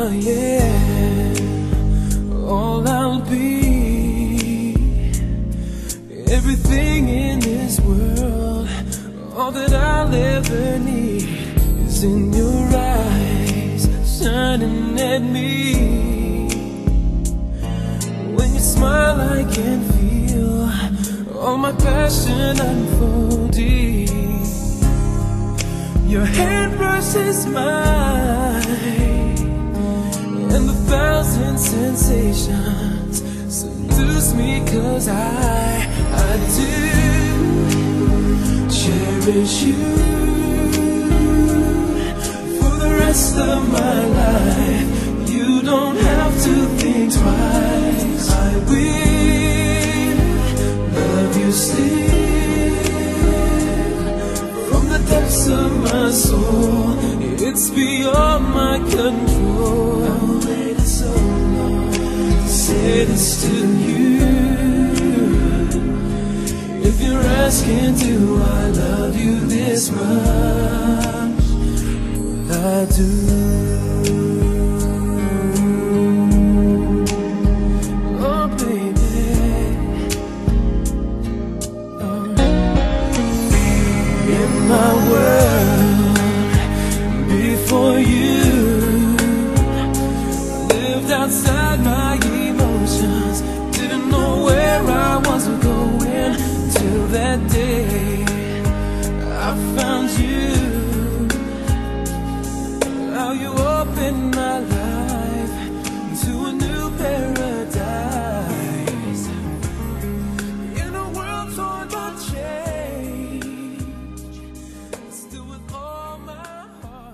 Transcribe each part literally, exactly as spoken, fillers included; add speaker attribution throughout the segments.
Speaker 1: I am, all I'll be, everything in this world, all that I'll ever need is in your eyes, shining at me. When you smile I can feel all my passion unfolding. Your hand brushes mine, and the thousand sensations seduce me, 'cause I, I do cherish you for the rest of my life. You don't have to think twice. I will love you still from the depths of my soul. It's beyond my control. I waited so long to say this to you. If you're asking, do I love you this much? Well, I do. Oh, baby. Oh. In my world, before you, lived outside my emotions. Didn't know where I was going till that day I found you. How you opened my life to a new paradise. In a world torn by change, still with all my heart.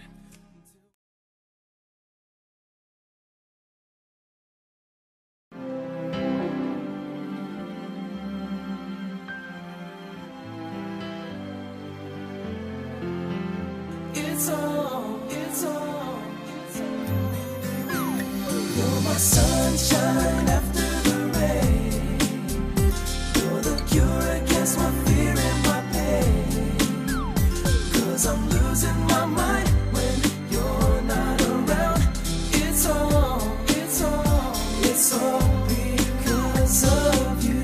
Speaker 1: It's all, it's all, it's all. You're my sunshine after the rain. You're the cure against my fear and my pain. 'Cause I'm losing my mind when you're not around. It's all, it's all, it's all because of you.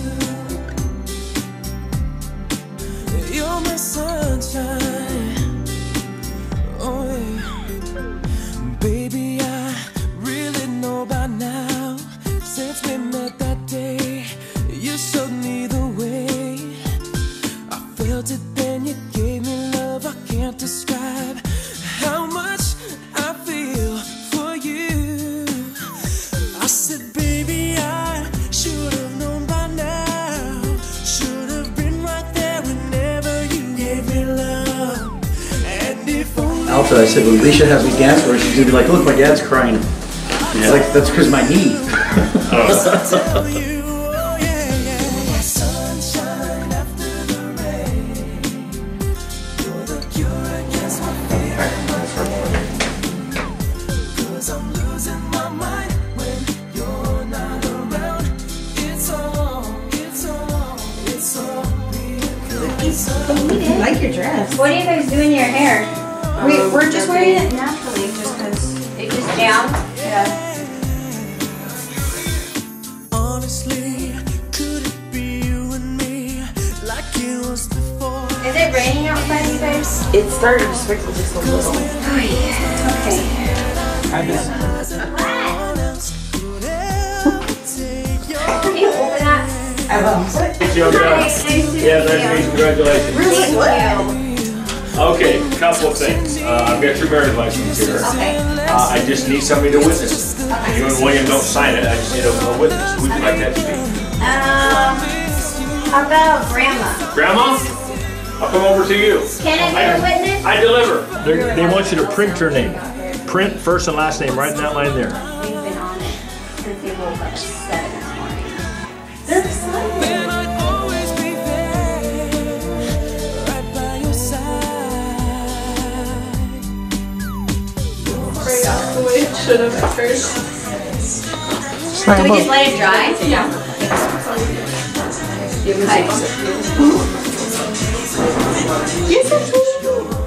Speaker 1: You're my sunshine. Oh yeah. Baby, I really know by now, since we met that day, you showed me the way. I felt it then, you gave me love I can't describe how much I feel for you. I said, baby, I should have known by now, should have been right there whenever you gave me love. And if only
Speaker 2: Alpha, I said, when Alicia has me dance for her, she's gonna be like, look, my dad's crying. Yeah. It's like, that's because my knee.
Speaker 1: tell you, oh yeah, yeah. Sunshine after the rain. You're the cure against my fear and my pain. 'Cause I'm losing my mind when you're not around. It's all, it's all, it's all because of
Speaker 3: I like your dress.
Speaker 4: What do you guys do in your hair?
Speaker 3: We, we're just wearing it naturally, just because.
Speaker 4: It's just down?
Speaker 3: Yeah.
Speaker 1: honestly, could it be you and me like it was before?
Speaker 4: Is it raining outside, you guys?
Speaker 3: It started to sprinkle just a little.
Speaker 4: Oh, yeah. Okay.
Speaker 2: I miss
Speaker 4: Can you open that?
Speaker 3: I will.
Speaker 4: Hi, nice to meet
Speaker 5: Yeah, nice to meet you. Congratulations.
Speaker 4: Really good.
Speaker 5: Okay, couple of things. Uh, I've got your marriage license here.
Speaker 4: Okay.
Speaker 5: Uh, I just need somebody to witness it.
Speaker 4: Okay.
Speaker 5: You and William don't sign it. I just need a, a witness. Who would you like that to be?
Speaker 4: Um, how about Grandma?
Speaker 5: Grandma? I'll come over to you.
Speaker 4: Can I be a witness?
Speaker 5: I deliver.
Speaker 6: They're, they want you to print your name. Print first and last name right in that line there.
Speaker 4: We've been on it since we woke up at seven this morning.
Speaker 3: They're excited.
Speaker 1: Then I'd always be there, right by your side.
Speaker 7: Right off the way it should have at first.
Speaker 4: Do we just let it dry?
Speaker 3: Yeah.
Speaker 4: Okay.
Speaker 3: You're so cute.